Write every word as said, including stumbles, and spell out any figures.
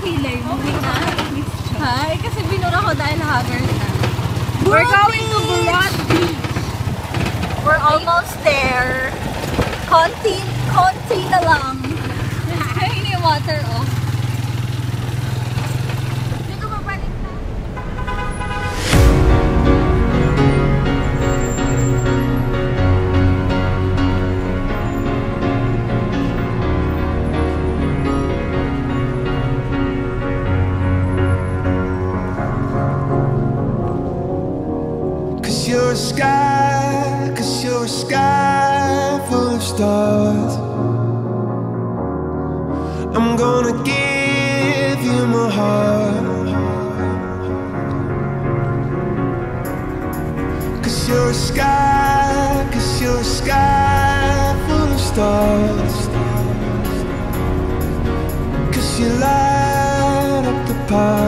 kilay mo. Hi, kasi binura ko dahil haggard na. We're going to Burot Beach. We're almost there. Konti, konti na lang. Ay, ini water off. Hindi ko mabalik na. Cause you're a sky, cause you're a sky full of stars. I'm gonna give you my heart. Cause you're a sky, cause you're a sky full of stars. Cause you light up the path.